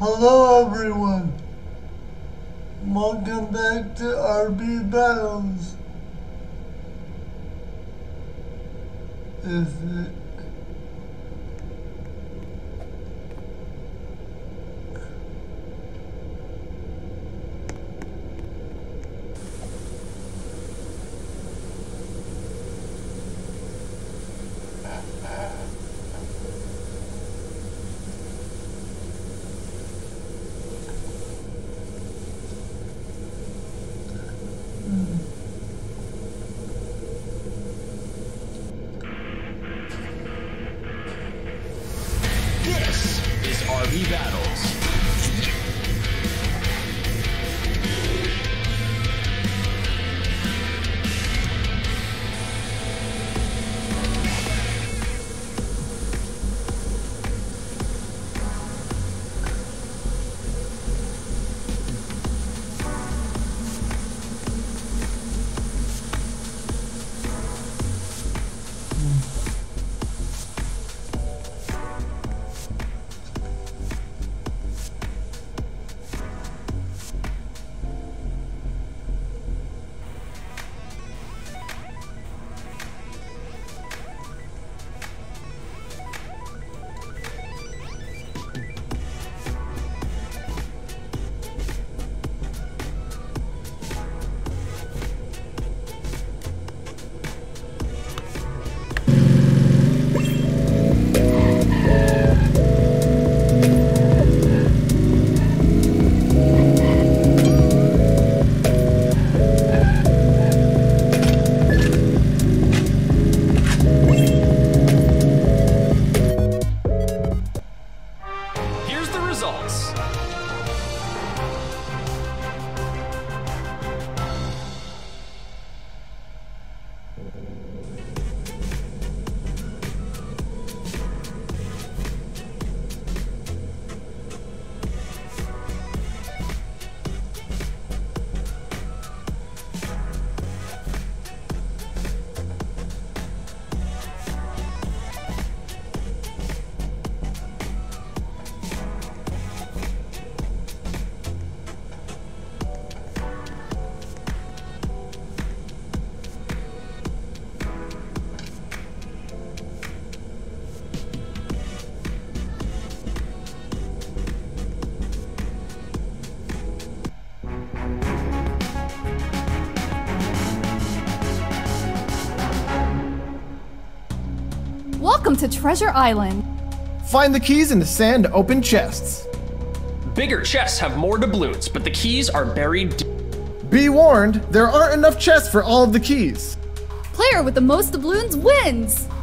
Hello everyone, welcome back to RB Battles. Is it? RB Battles. Welcome to Treasure Island. Find the keys in the sand to open chests. Bigger chests have more doubloons, but the keys are buried deep. Be warned, there aren't enough chests for all of the keys. Player with the most doubloons wins.